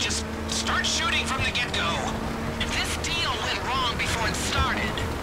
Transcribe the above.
Just start shooting from the get-go. This deal went wrong before it started.